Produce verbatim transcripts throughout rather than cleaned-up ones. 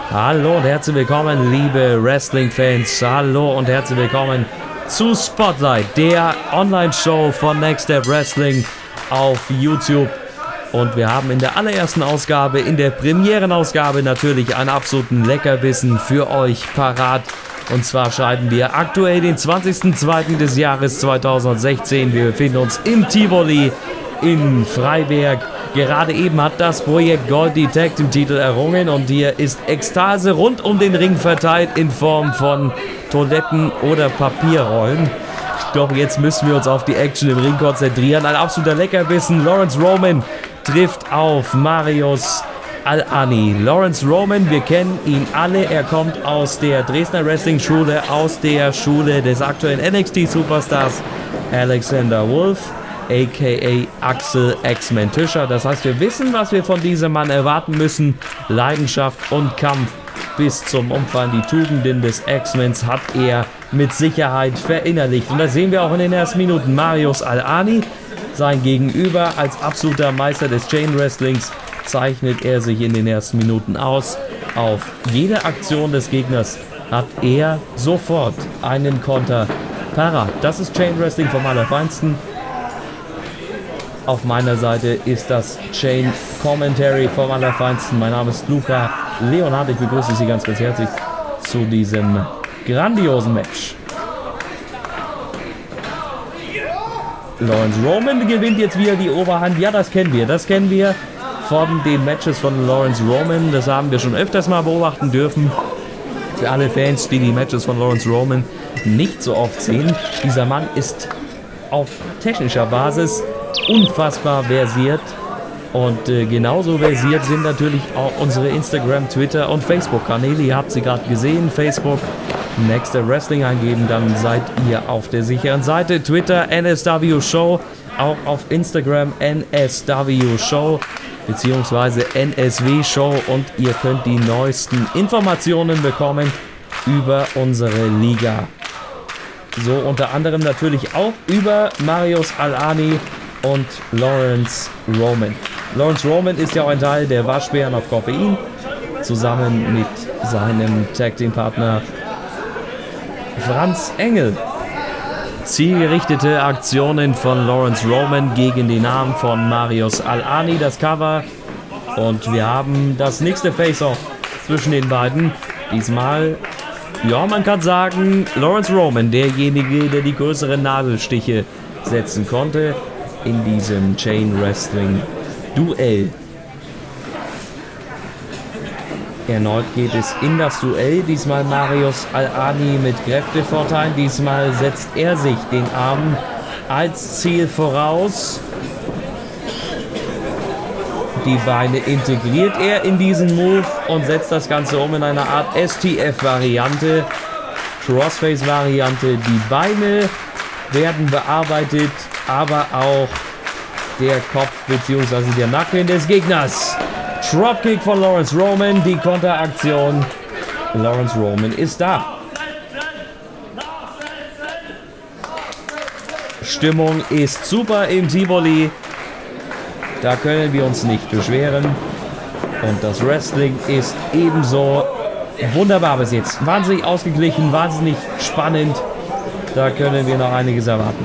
Hallo und herzlich willkommen, liebe Wrestling-Fans. Hallo und herzlich willkommen zu Spotlight, der Online-Show von Next Step Wrestling auf YouTube. Und wir haben in der allerersten Ausgabe, in der Premierenausgabe natürlich einen absoluten Leckerbissen für euch parat. Und zwar schreiben wir aktuell den zwanzigsten zweiten des Jahres zweitausendsechzehn. Wir befinden uns im Tivoli in Freiberg. Gerade eben hat das Projekt Gold die Tag Team Titel errungen und hier ist Ekstase rund um den Ring verteilt in Form von Toiletten oder Papierrollen. Doch jetzt müssen wir uns auf die Action im Ring konzentrieren. Ein absoluter Leckerbissen. Lawrence Roman trifft auf Marius Al-Ani. Lawrence Roman, wir kennen ihn alle. Er kommt aus der Dresdner Wrestling Schule, aus der Schule des aktuellen N X T Superstars Alexander Wolf, aka Axel X-Men Tischer. Das heißt, wir wissen, was wir von diesem Mann erwarten müssen. Leidenschaft und Kampf bis zum Umfallen. Die Tugenden des X-Mens hat er mit Sicherheit verinnerlicht. Und das sehen wir auch in den ersten Minuten. Marius Al-Ani, sein Gegenüber als absoluter Meister des Chain Wrestlings, zeichnet er sich in den ersten Minuten aus. Auf jede Aktion des Gegners hat er sofort einen Konter parat. Das ist Chain Wrestling vom Allerfeinsten. Auf meiner Seite ist das Chain Commentary vom Allerfeinsten. Mein Name ist Luca Leonhardt. Ich begrüße Sie ganz, ganz herzlich zu diesem grandiosen Match. Lawrence Roman gewinnt jetzt wieder die Oberhand. Ja, das kennen wir. Das kennen wir von den Matches von Lawrence Roman. Das haben wir schon öfters mal beobachten dürfen. Für alle Fans, die die Matches von Lawrence Roman nicht so oft sehen. Dieser Mann ist auf technischer Basis unfassbar versiert. Und äh, genauso versiert sind natürlich auch unsere Instagram, Twitter und Facebook-Kanäle. Ihr habt sie gerade gesehen. Facebook, Next Step Wrestling eingeben, dann seid ihr auf der sicheren Seite. Twitter, N S W Show. Auch auf Instagram, N S W Show beziehungsweise N S W Show. Und ihr könnt die neuesten Informationen bekommen über unsere Liga. So unter anderem natürlich auch über Marius Al-Ani und Lawrence Roman. Lawrence Roman ist ja auch ein Teil der Waschbären auf Koffein, zusammen mit seinem Tag-Team-Partner Franz Engel. Zielgerichtete Aktionen von Lawrence Roman gegen den Arm von Marius Al-Ani, das Cover. Und wir haben das nächste Face-Off zwischen den beiden. Diesmal, ja, man kann sagen, Lawrence Roman, derjenige, der die größeren Nadelstiche setzen konnte in diesem Chain Wrestling Duell. Erneut geht es in das Duell. Diesmal Marius Al-Ani mit Kräftevorteil. Diesmal setzt er sich den Arm als Ziel voraus. Die Beine integriert er in diesen Move und setzt das Ganze um in einer Art S T F-Variante, Crossface-Variante. Die Beine werden bearbeitet, aber auch der Kopf bzw. der Nacken des Gegners. Dropkick von Lawrence Roman, die Konteraktion. Lawrence Roman ist da. Stimmung ist super im Tivoli. Da können wir uns nicht beschweren. Und das Wrestling ist ebenso wunderbar bis jetzt. Wahnsinnig ausgeglichen, wahnsinnig spannend. Da können wir noch einiges erwarten.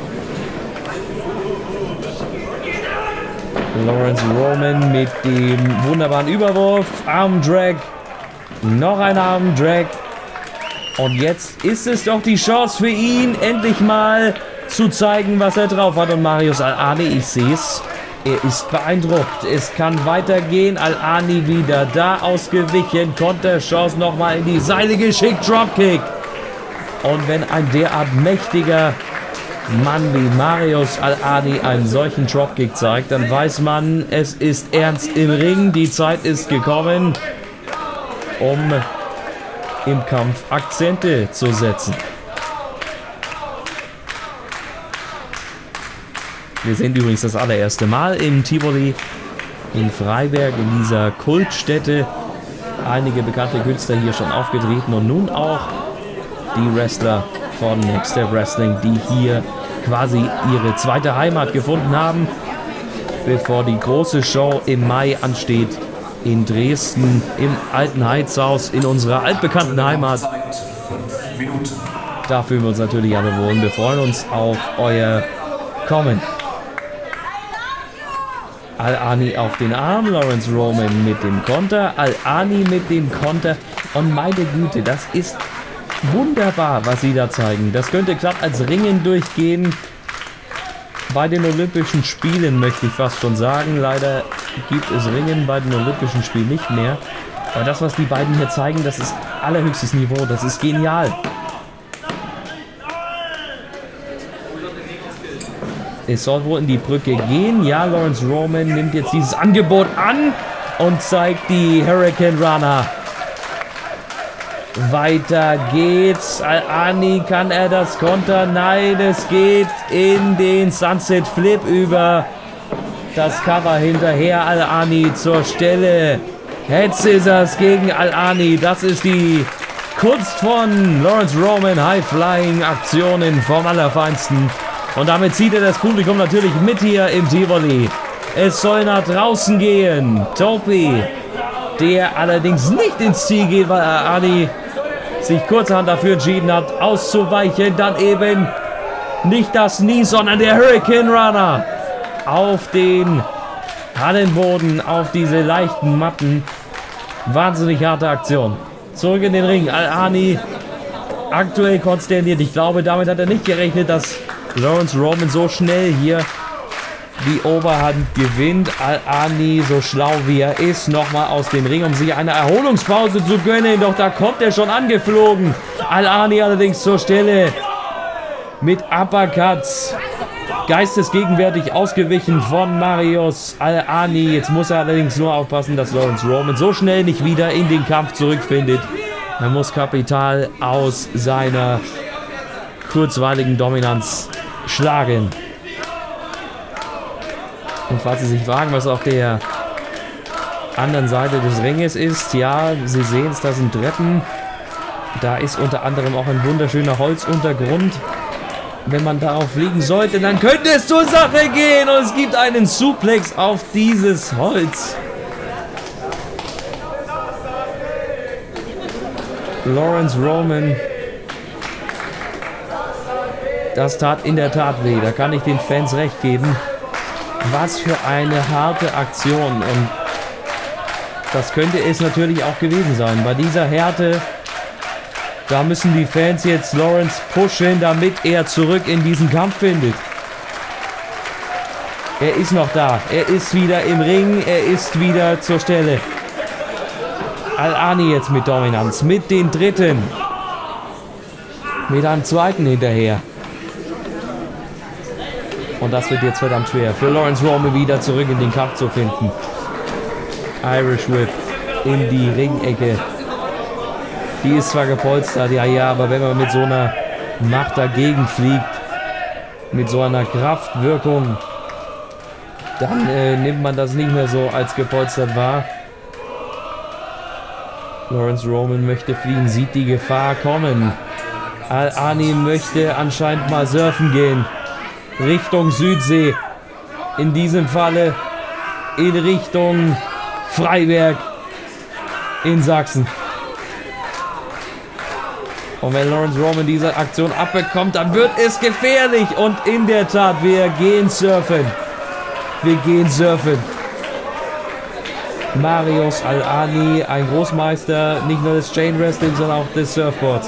Lawrence Roman mit dem wunderbaren Überwurf. Armdrag. Noch ein Armdrag. Und jetzt ist es doch die Chance für ihn, endlich mal zu zeigen, was er drauf hat. Und Marius Al-Ani, ich sehe es. Er ist beeindruckt. Es kann weitergehen. Al-Ani wieder da ausgewichen. Konterchance nochmal in die Seile geschickt. Dropkick. Und wenn ein derart mächtiger Mann wie Marius Al-Ani einen solchen Dropkick zeigt, dann weiß man, es ist ernst im Ring. Die Zeit ist gekommen, um im Kampf Akzente zu setzen. Wir sind übrigens das allererste Mal im Tivoli in Freiberg, in dieser Kultstätte. Einige bekannte Künstler hier schon aufgetreten und nun auch die Wrestler von Next Step Wrestling, die hier quasi ihre zweite Heimat gefunden haben, bevor die große Show im Mai ansteht in Dresden im alten Heizhaus in unserer altbekannten Heimat. Da fühlen wir uns natürlich alle wohl. Wir freuen uns auf euer Kommen. Al-Ani auf den Arm, Lawrence Roman mit dem Konter, Al-Ani mit dem Konter. Und meine Güte, das ist wunderbar, was sie da zeigen. Das könnte glatt als Ringen durchgehen. Bei den Olympischen Spielen möchte ich fast schon sagen. Leider gibt es Ringen bei den Olympischen Spielen nicht mehr. Aber das, was die beiden hier zeigen, das ist allerhöchstes Niveau. Das ist genial. Es soll wohl in die Brücke gehen. Ja, Lawrence Roman nimmt jetzt dieses Angebot an und zeigt die Hurricane Runner. Weiter geht's. Al-Ani, kann er das kontern? Nein, es geht in den Sunset Flip über. Das Cover hinterher. Al-Ani zur Stelle. Head Scissors gegen Al-Ani. Das ist die Kunst von Lawrence Roman. High-Flying-Aktionen vom Allerfeinsten. Und damit zieht er das Publikum natürlich mit hier im Tivoli. Es soll nach draußen gehen. Topi, der allerdings nicht ins Ziel geht, weil Al-Ani sich kurzerhand dafür entschieden hat, auszuweichen. Dann eben nicht das Knie, sondern der Hurricane Runner auf den Hallenboden, auf diese leichten Matten. Wahnsinnig harte Aktion. Zurück in den Ring. Al-Ani aktuell konsterniert. Ich glaube, damit hat er nicht gerechnet, dass Lawrence Roman so schnell hier die Oberhand gewinnt. Al-Ani, so schlau wie er ist, nochmal aus dem Ring, um sich eine Erholungspause zu gönnen. Doch da kommt er schon angeflogen. Al-Ani allerdings zur Stelle mit Uppercuts. Geistesgegenwärtig ausgewichen von Marius Al-Ani. Jetzt muss er allerdings nur aufpassen, dass Lawrence Roman so schnell nicht wieder in den Kampf zurückfindet. Er muss Kapital aus seiner kurzweiligen Dominanz schlagen. Und falls Sie sich fragen, was auf der anderen Seite des Ringes ist, ja, Sie sehen es, da sind Treppen. Da ist unter anderem auch ein wunderschöner Holzuntergrund. Wenn man darauf fliegen sollte, dann könnte es zur Sache gehen. Und es gibt einen Suplex auf dieses Holz. Lawrence Roman. Das tat in der Tat weh. Da kann ich den Fans recht geben. Was für eine harte Aktion. Und das könnte es natürlich auch gewesen sein. Bei dieser Härte, da müssen die Fans jetzt Lawrence pushen, damit er zurück in diesen Kampf findet. Er ist noch da. Er ist wieder im Ring. Er ist wieder zur Stelle. Al-Ani jetzt mit Dominanz. Mit den dritten. Mit einem zweiten hinterher. Und das wird jetzt verdammt schwer. Für Lawrence Roman wieder zurück in den Kampf zu finden. Irish Whip in die Ringecke. Die ist zwar gepolstert, ja, ja, aber wenn man mit so einer Macht dagegen fliegt, mit so einer Kraftwirkung, dann äh, nimmt man das nicht mehr so als gepolstert wahr. Lawrence Roman möchte fliegen, sieht die Gefahr kommen. Al-Ani möchte anscheinend mal surfen gehen. Richtung Südsee. In diesem Falle in Richtung Freiberg in Sachsen. Und wenn Lawrence Roman diese Aktion abbekommt, dann wird es gefährlich. Und in der Tat, wir gehen surfen. Wir gehen surfen. Marius Al-Ani, ein Großmeister, nicht nur des Chain Wrestling, sondern auch des Surfboards.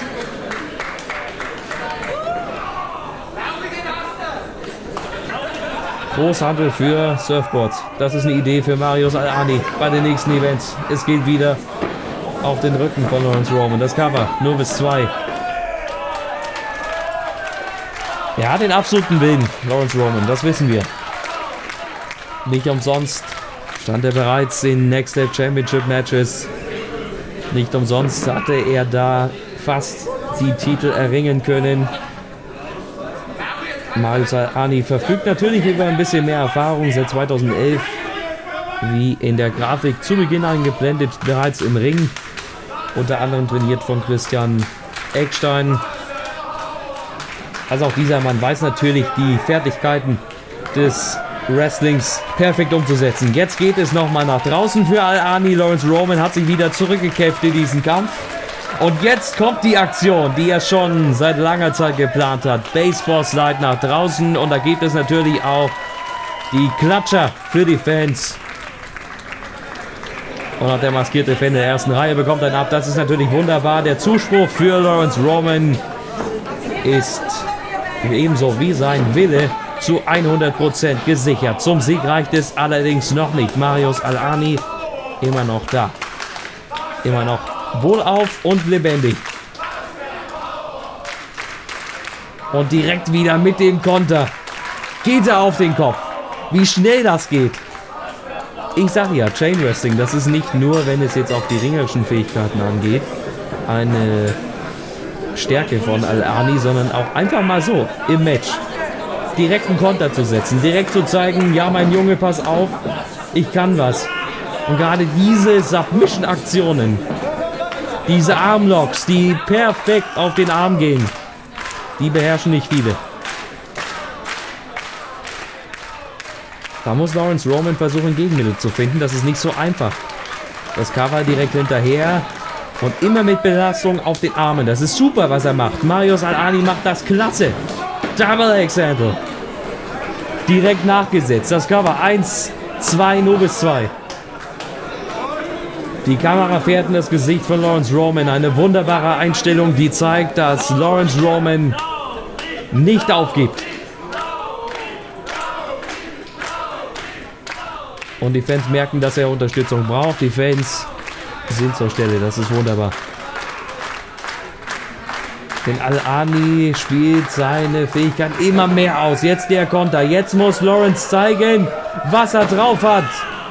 Großhandel für Surfboards. Das ist eine Idee für Marius Al-Ani bei den nächsten Events. Es geht wieder auf den Rücken von Lawrence Roman. Das Cover nur bis zwei. Er hat den absoluten Willen, Lawrence Roman, das wissen wir. Nicht umsonst stand er bereits in Next Step Championship Matches. Nicht umsonst hatte er da fast die Titel erringen können. Marius Al-Ani verfügt natürlich über ein bisschen mehr Erfahrung seit zweitausendelf. Wie in der Grafik zu Beginn eingeblendet, bereits im Ring. Unter anderem trainiert von Christian Eckstein. Also auch dieser Mann weiß natürlich die Fertigkeiten des Wrestlings perfekt umzusetzen. Jetzt geht es nochmal nach draußen für Al-Ani. Lawrence Roman hat sich wieder zurückgekämpft in diesen Kampf. Und jetzt kommt die Aktion, die er schon seit langer Zeit geplant hat. Baseball Slide nach draußen. Und da gibt es natürlich auch die Klatscher für die Fans. Und auch der maskierte Fan in der ersten Reihe bekommt einen ab. Das ist natürlich wunderbar. Der Zuspruch für Lawrence Roman ist ebenso wie sein Wille zu hundert Prozent gesichert. Zum Sieg reicht es allerdings noch nicht. Marius Al-Ani immer noch da. Immer noch wohlauf und lebendig. Und direkt wieder mit dem Konter. Geht er auf den Kopf. Wie schnell das geht. Ich sage ja, Chain Wrestling, das ist nicht nur, wenn es jetzt auf die ringerischen Fähigkeiten angeht, eine Stärke von Al-Ani, sondern auch einfach mal so im Match direkt einen Konter zu setzen, direkt zu zeigen, ja mein Junge, pass auf, ich kann was. Und gerade diese Submission-Aktionen, diese Armlocks, die perfekt auf den Arm gehen, die beherrschen nicht viele. Da muss Lawrence Roman versuchen, Gegenmittel zu finden. Das ist nicht so einfach. Das Cover direkt hinterher und immer mit Belastung auf den Armen. Das ist super, was er macht. Marius Al-Ani macht das klasse. Double Axe-Handle. Direkt nachgesetzt. Das Cover eins, zwei, nur bis zwei. Die Kamera fährt in das Gesicht von Lawrence Roman. Eine wunderbare Einstellung, die zeigt, dass Lawrence Roman nicht aufgibt. Und die Fans merken, dass er Unterstützung braucht. Die Fans sind zur Stelle. Das ist wunderbar. Denn Al-Ani spielt seine Fähigkeit immer mehr aus. Jetzt der Konter. Jetzt muss Lawrence zeigen, was er drauf hat.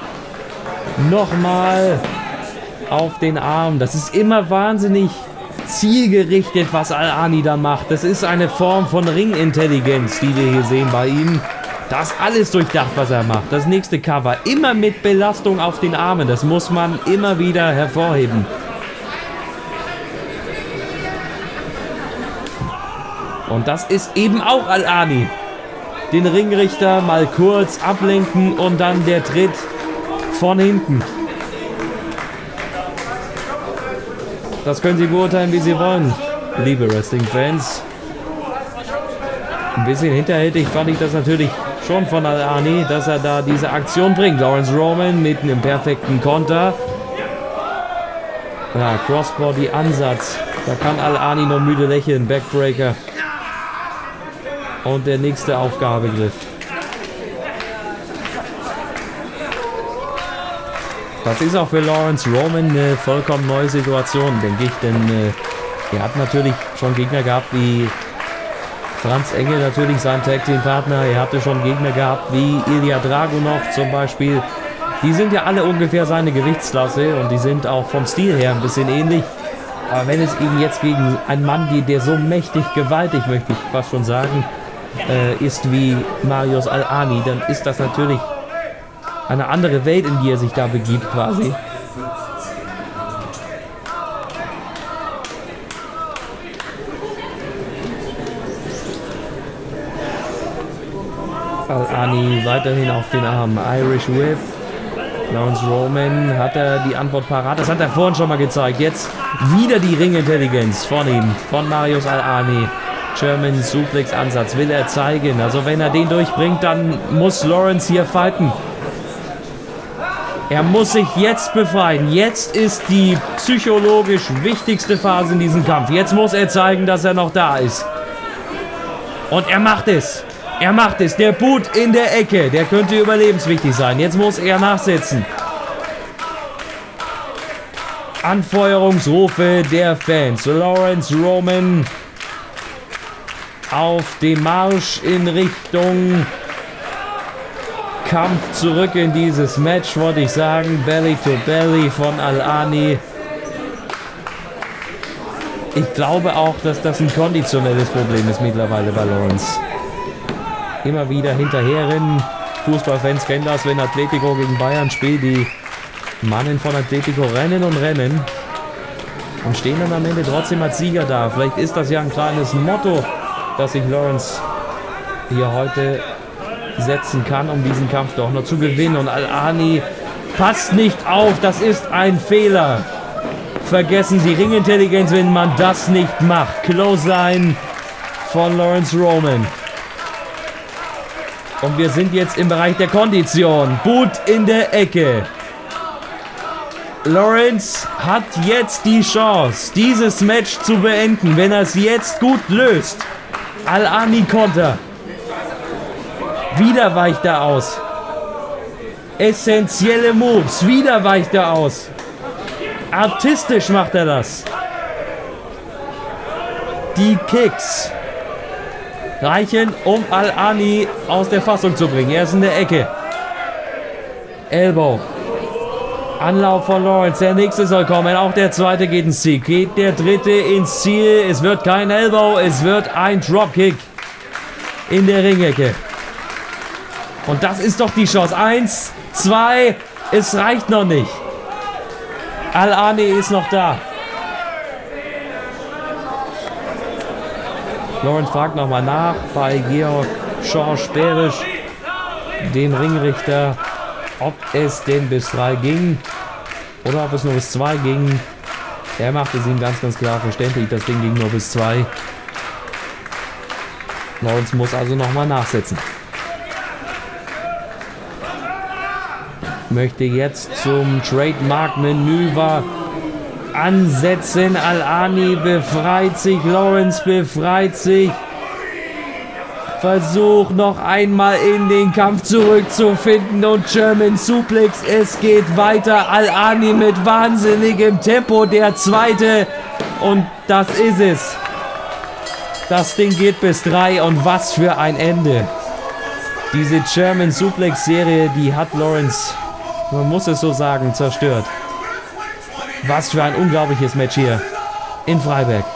Nochmal auf den Arm. Das ist immer wahnsinnig zielgerichtet, was Al-Ani da macht. Das ist eine Form von Ringintelligenz, die wir hier sehen bei ihm. Das ist alles durchdacht, was er macht. Das nächste Cover. Immer mit Belastung auf den Armen. Das muss man immer wieder hervorheben. Und das ist eben auch Al-Ani. Den Ringrichter mal kurz ablenken und dann der Tritt von hinten. Das können Sie beurteilen, wie Sie wollen, liebe Wrestling-Fans. Ein bisschen hinterhältig fand ich das natürlich schon von Al-Ani, dass er da diese Aktion bringt. Lawrence Roman mit einem perfekten Konter. Ja, Crossbody-Ansatz. Da kann Al-Ani noch müde lächeln. Backbreaker. Und der nächste Aufgabegriff. Das ist auch für Lawrence Roman eine vollkommen neue Situation, denke ich. Denn äh, er hat natürlich schon Gegner gehabt wie Franz Engel, natürlich sein Tag-Team-Partner. Er hatte schon Gegner gehabt wie Ilya Dragunov zum Beispiel. Die sind ja alle ungefähr seine Gewichtsklasse und die sind auch vom Stil her ein bisschen ähnlich. Aber wenn es eben jetzt gegen einen Mann geht, der so mächtig, gewaltig, möchte ich fast schon sagen, äh, ist wie Marius Al-Ani, dann ist das natürlich eine andere Welt, in die er sich da begibt quasi. Al-Ani weiterhin auf den Arm. Irish Whip. Lawrence Roman, hat er die Antwort parat? Das hat er vorhin schon mal gezeigt. Jetzt wieder die Ringintelligenz von ihm, von Marius Al-Ani. German Suplex Ansatz will er zeigen. Also wenn er den durchbringt, dann muss Lawrence hier fighten. Er muss sich jetzt befreien. Jetzt ist die psychologisch wichtigste Phase in diesem Kampf. Jetzt muss er zeigen, dass er noch da ist. Und er macht es. Er macht es. Der Boot in der Ecke, der könnte überlebenswichtig sein. Jetzt muss er nachsetzen. Anfeuerungsrufe der Fans. Lawrence Roman auf dem Marsch in Richtung Kampf zurück in dieses Match, wollte ich sagen. Belly to Belly von Al-Ani. Ich glaube auch, dass das ein konditionelles Problem ist mittlerweile bei Lawrence. Immer wieder hinterherrennen. Fußballfans kennen das, wenn Atletico gegen Bayern spielt. Die Mannen von Atletico rennen und rennen und stehen dann am Ende trotzdem als Sieger da. Vielleicht ist das ja ein kleines Motto, das sich Lawrence hier heute setzen kann, um diesen Kampf doch noch zu gewinnen. Und Al-Ani passt nicht auf, das ist ein Fehler. Vergessen Sie Ringintelligenz, wenn man das nicht macht. Clothesline von Lawrence Roman. Und wir sind jetzt im Bereich der Kondition. Boot in der Ecke. Lawrence hat jetzt die Chance, dieses Match zu beenden, wenn er es jetzt gut löst. Al-Ani Konter. Wieder weicht er aus. Essentielle Moves. Wieder weicht er aus. Artistisch macht er das. Die Kicks reichen, um Al-Ani aus der Fassung zu bringen. Er ist in der Ecke. Elbow. Anlauf von Lawrence. Der nächste soll kommen. Auch der zweite geht ins Ziel. Geht der dritte ins Ziel. Es wird kein Elbow. Es wird ein Dropkick in der Ringecke. Und das ist doch die Chance. Eins, zwei. Es reicht noch nicht. Al-Ani ist noch da. Lawrence fragt nochmal nach bei Georg Schorsch-Berisch, dem Ringrichter, ob es denn bis drei ging oder ob es nur bis zwei ging. Er macht es ihm ganz, ganz klar verständlich. Das Ding ging nur bis zwei. Lawrence muss also nochmal nachsetzen. Möchte jetzt zum Trademark-Manöver ansetzen. Al-Ani befreit sich. Lawrence befreit sich. Versuch noch einmal in den Kampf zurückzufinden und German Suplex. Es geht weiter. Al-Ani mit wahnsinnigem Tempo. Der zweite. Und das ist es. Das Ding geht bis drei. Und was für ein Ende. Diese German Suplex Serie, die hat Lawrence, man muss es so sagen, zerstört. Was für ein unglaubliches Match hier in Freiberg.